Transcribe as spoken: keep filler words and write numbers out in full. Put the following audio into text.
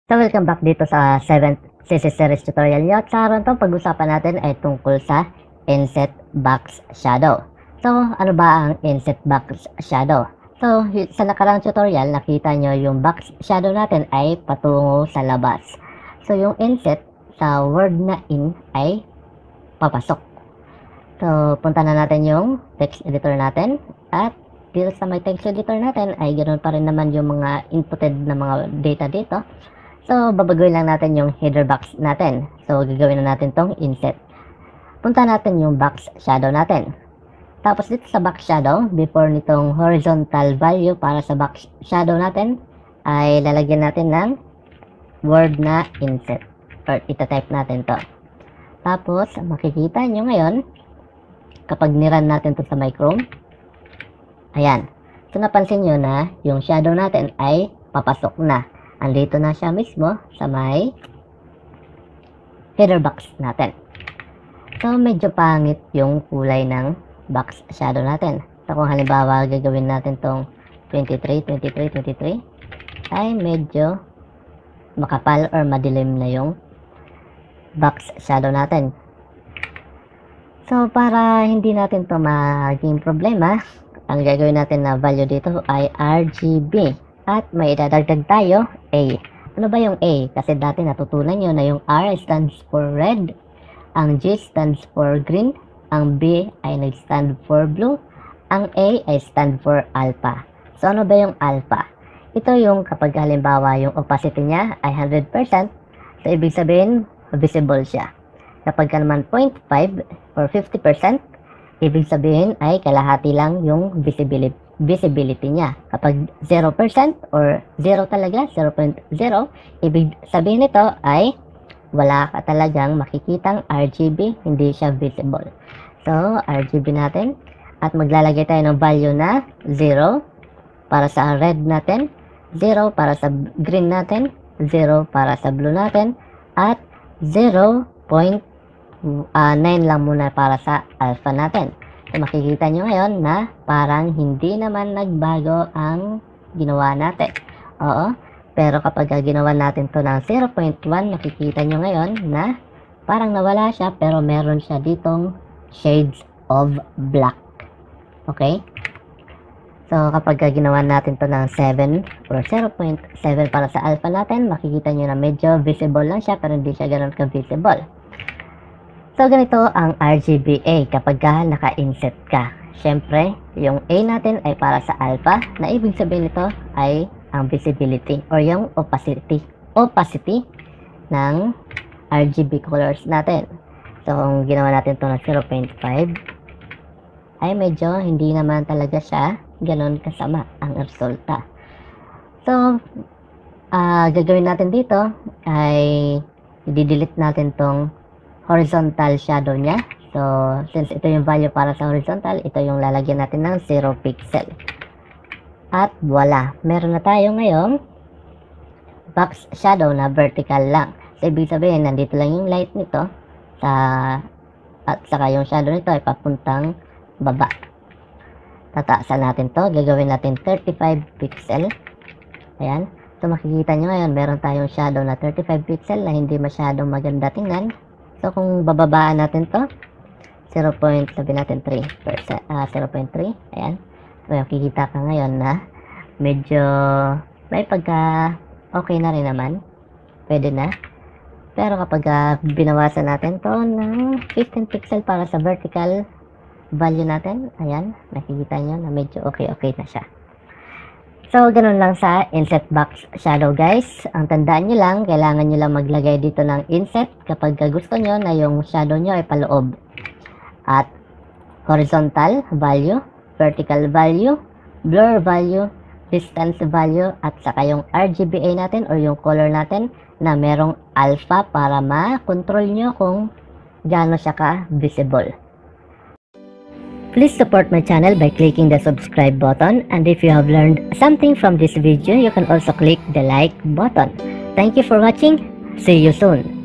So welcome back dito sa seventh C C series tutorial nyo. At sa araw to, pag-usapan natin ay tungkol sa inset box shadow. So ano ba ang inset box shadow? So sa nakarang tutorial, nakita nyo yung box shadow natin ay patungo sa labas. So yung inset sa word na in ay papasok. So punta na natin yung text editor natin, at dito sa may text editor natin ay ganoon pa rin naman yung mga inputted na mga data dito. So, babaguhin lang natin yung header box natin. So, gagawin na natin tong inset. Punta natin yung box shadow natin. Tapos dito sa box shadow, before nitong horizontal value para sa box shadow natin, ay lalagyan natin ng word na inset. Or itatype natin to. Tapos, makikita nyo ngayon, kapag niran natin to sa my Chrome, ayan. So, napansin nyo na yung shadow natin ay papasok na. Andito na siya mismo sa may header box natin. So, medyo pangit yung kulay ng box shadow natin. So, kung halimbawa gagawin natin tong twenty-three, twenty-three, twenty-three, ay medyo makapal or madilim na yung box shadow natin. So, para hindi natin to maging problema, ang gagawin natin na value dito ay R G B. At may idadagdag tayo, A. Ano ba yung A? Kasi dati natutunan nyo na yung R stands for red, ang G stands for green, ang B ay nag-stand for blue, ang A ay stand for alpha. So ano ba yung alpha? Ito yung kapag halimbawa yung opacity niya ay one hundred percent, so ibig sabihin visible siya. Kapag naman zero point five or fifty percent, ibig sabihin ay kalahati lang yung visibility. visibility niya. Kapag zero percent or zero talaga, zero point zero, ibig sabihin nito ay wala ka talagang makikitang R G B, hindi siya visible. So, R G B natin, at maglalagay tayo ng value na zero para sa red natin, zero para sa green natin, zero para sa blue natin, at zero point nine lang muna para sa alpha natin. So, makikita nyo ngayon na parang hindi naman nagbago ang ginawa natin. Oo. Pero kapag ginawa natin to ng zero point one, makikita nyo ngayon na parang nawala siya, pero meron siya ditong shades of black. Okay? So, kapag ginawa natin to ng seven or zero point seven para sa alpha natin, makikita nyo na medyo visible lang siya, pero hindi siya ganun ka-visible. So, ganito ang R G B A kapag ka naka-inset ka. Siyempre, yung A natin ay para sa alpha, na ibig sabihin nito ay ang visibility or yung opacity. Opacity ng R G B colors natin. So, kung ginawa natin ito na zero point five, ay medyo hindi naman talaga siya ganun kasama ang resulta. So, uh, gagawin natin dito ay i-delete natin tong horizontal shadow niya. So, since ito yung value para sa horizontal, ito yung lalagyan natin ng zero pixel. At voila, meron na tayo ngayong box shadow na vertical lang. So, ibig sabihin, nandito lang yung light nito sa, at saka yung shadow nito ay papuntang baba. Tataasan natin to, gagawin natin thirty-five pixel. Ayan. So, makikita nyo ngayon, meron tayong shadow na thirty-five pixel na hindi masyadong maganda tingnan. So, kung bababaan natin to, zero point three percent, uh, zero point three, ayan. So, makikita ka ngayon na medyo may pagka okay na rin naman. Pwede na. Pero kapag uh, binawasan natin to ng fifteen pixel para sa vertical value natin, ayan, nakikita nyo na medyo okay-okay na siya. So, ganun lang sa inset box shadow, guys. Ang tandaan nyo lang, kailangan nyo lang maglagay dito ng inset kapag gusto nyo na yung shadow nyo ay paloob. At horizontal value, vertical value, blur value, distance value, at saka yung R G B A natin or yung color natin na merong alpha para ma-control nyo kung gaano siya ka-visible. Please support my channel by clicking the subscribe button, and if you have learned something from this video, you can also click the like button. Thank you for watching. See you soon.